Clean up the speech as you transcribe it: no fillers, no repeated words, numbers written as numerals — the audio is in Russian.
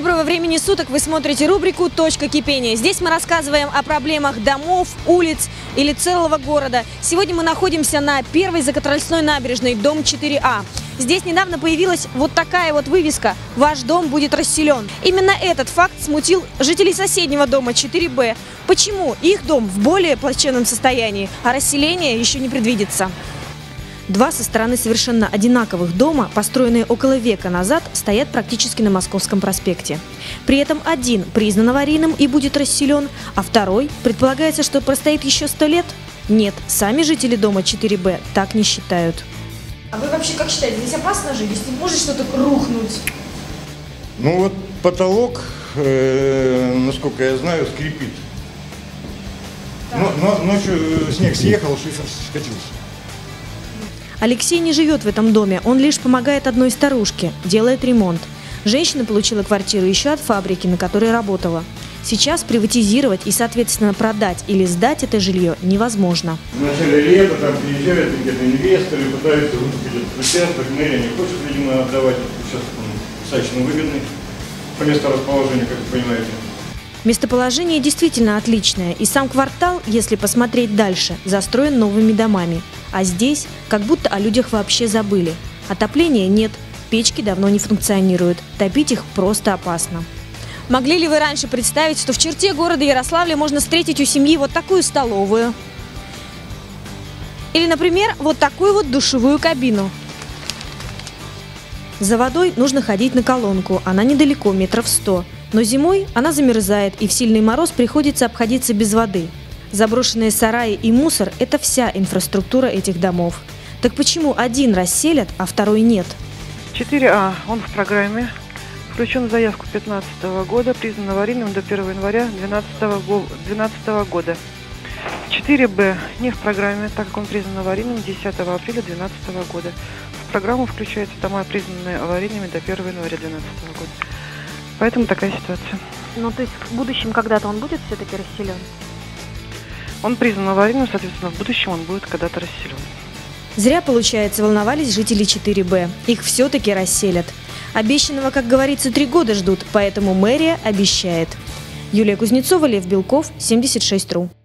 Доброго времени суток! Вы смотрите рубрику «Точка кипения». Здесь мы рассказываем о проблемах домов, улиц или целого города. Сегодня мы находимся на первой Закатральской набережной, дом 4А. Здесь недавно появилась вот такая вот вывеска «Ваш дом будет расселен». Именно этот факт смутил жителей соседнего дома 4Б. Почему их дом в более плачевном состоянии, а расселение еще не предвидится? Два со стороны совершенно одинаковых дома, построенные около века назад, стоят практически на Московском проспекте. При этом один признан аварийным и будет расселен, а второй, предполагается, что простоит еще 100 лет? Нет, сами жители дома 4Б так не считают. А вы вообще как считаете, здесь опасно жить? Здесь может что-то рухнуть? Ну вот потолок, насколько я знаю, скрипит. Но ночью снег съехал, шифер скатился. Алексей не живет в этом доме, он лишь помогает одной старушке, делает ремонт. Женщина получила квартиру еще от фабрики, на которой работала. Сейчас приватизировать и, соответственно, продать или сдать это жилье невозможно. В начале лета там приезжают где-то инвесторы, пытаются выкупить этот участок. Мэрия не хочет, видимо, отдавать этот участок, он достаточно выгодный по месторасположению, как вы понимаете. Местоположение действительно отличное, и сам квартал, если посмотреть дальше, застроен новыми домами. А здесь как будто о людях вообще забыли. Отопления нет, печки давно не функционируют, топить их просто опасно. Могли ли вы раньше представить, что в черте города Ярославля можно встретить у семьи вот такую столовую? Или, например, вот такую вот душевую кабину? За водой нужно ходить на колонку, она недалеко, метров 100. Но зимой она замерзает, и в сильный мороз приходится обходиться без воды. Заброшенные сараи и мусор – это вся инфраструктура этих домов. Так почему один расселят, а второй нет? 4А, он в программе, включен в заявку 2015 года, признан аварийным до 1 января 2012 года. 4Б не в программе, так как он признан аварийным 10 апреля 2012 года. В программу включаются дома, признанные аварийными до 1 января 2012 года. Поэтому такая ситуация. Ну, то есть в будущем когда-то он будет все-таки расселен? Он признан аварийным, соответственно, в будущем он будет когда-то расселен. Зря, получается, волновались жители 4Б. Их все-таки расселят. Обещанного, как говорится, 3 года ждут, поэтому мэрия обещает. Юлия Кузнецова, Лев Белков, 76.ру.